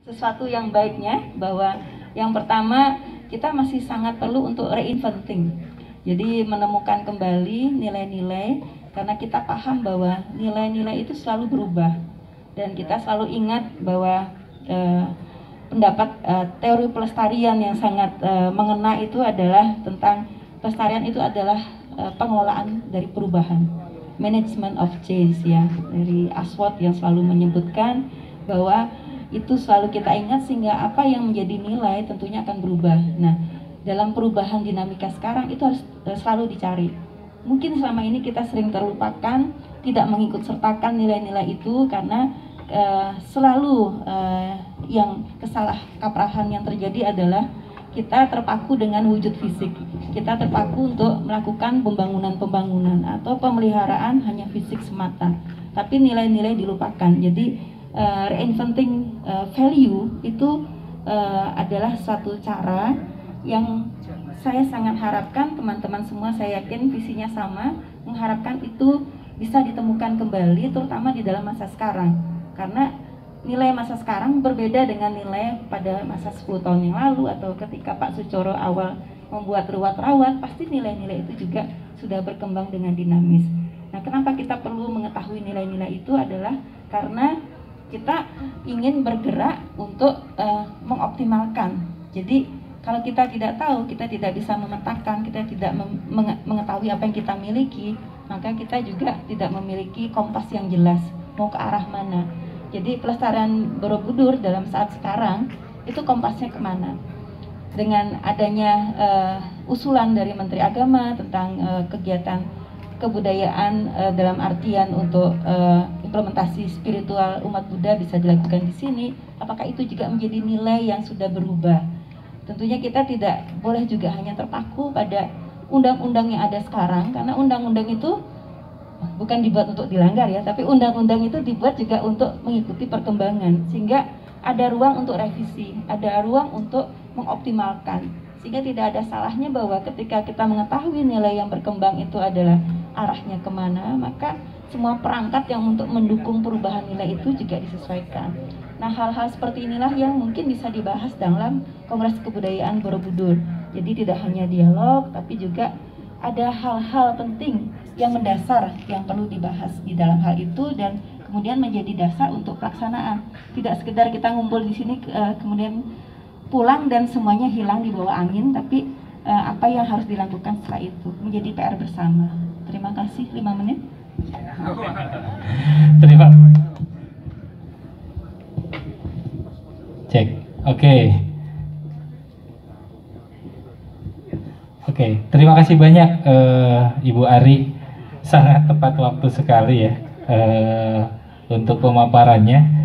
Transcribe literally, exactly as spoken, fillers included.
sesuatu yang baiknya, bahwa yang pertama kita masih sangat perlu untuk reinventing. Jadi menemukan kembali nilai-nilai, karena kita paham bahwa nilai-nilai itu selalu berubah. Dan kita selalu ingat bahwa eh, pendapat eh, teori pelestarian yang sangat eh, mengena itu adalah tentang pelestarian itu adalah eh, pengelolaan dari perubahan, management of change, ya, dari Ashworth yang selalu menyebutkan bahwa itu selalu kita ingat, sehingga apa yang menjadi nilai tentunya akan berubah. Nah, dalam perubahan dinamika sekarang itu harus selalu dicari. Mungkin selama ini kita sering terlupakan, tidak mengikut sertakan nilai-nilai itu karena uh, selalu uh, yang kesalah kaprahan yang terjadi adalah kita terpaku dengan wujud fisik. Kita terpaku untuk melakukan pembangunan-pembangunan atau pemeliharaan hanya fisik semata, tapi nilai-nilai dilupakan. Jadi Uh, reinventing uh, value itu uh, adalah suatu cara yang saya sangat harapkan teman-teman semua, saya yakin visinya sama, mengharapkan itu bisa ditemukan kembali, terutama di dalam masa sekarang. Karena nilai masa sekarang berbeda dengan nilai pada masa sepuluh tahun yang lalu, atau ketika Pak Sucoro awal membuat Ruwat Rawat, pasti nilai-nilai itu juga sudah berkembang dengan dinamis. Nah, kenapa kita perlu mengetahui nilai-nilai itu adalah karena kita ingin bergerak untuk uh, mengoptimalkan. Jadi kalau kita tidak tahu, kita tidak bisa memetakan, kita tidak mengetahui apa yang kita miliki, maka kita juga tidak memiliki kompas yang jelas mau ke arah mana. Jadi pelestarian Borobudur dalam saat sekarang itu kompasnya kemana? Dengan adanya uh, usulan dari Menteri Agama tentang uh, kegiatan kebudayaan uh, dalam artian untuk uh, implementasi spiritual umat Buddha bisa dilakukan di sini, apakah itu juga menjadi nilai yang sudah berubah? Tentunya kita tidak boleh juga hanya terpaku pada undang-undang yang ada sekarang, karena undang-undang itu bukan dibuat untuk dilanggar, ya, tapi undang-undang itu dibuat juga untuk mengikuti perkembangan, sehingga ada ruang untuk revisi, ada ruang untuk mengoptimalkan, sehingga tidak ada salahnya bahwa ketika kita mengetahui nilai yang berkembang itu adalah arahnya kemana, maka semua perangkat yang untuk mendukung perubahan nilai itu juga disesuaikan. Nah, hal-hal seperti inilah yang mungkin bisa dibahas dalam Kongres Kebudayaan Borobudur. Jadi tidak hanya dialog, tapi juga ada hal-hal penting yang mendasar yang perlu dibahas di dalam hal itu, dan kemudian menjadi dasar untuk pelaksanaan. Tidak sekedar kita ngumpul di sini kemudian pulang dan semuanya hilang di bawah angin, tapi apa yang harus dilakukan setelah itu menjadi P R bersama. Terima kasih, lima menit. Terima. Cek. Oke. Okay. Oke, okay. Terima kasih banyak uh, Ibu Ari. Sangat tepat waktu sekali, ya, uh, untuk pemaparannya.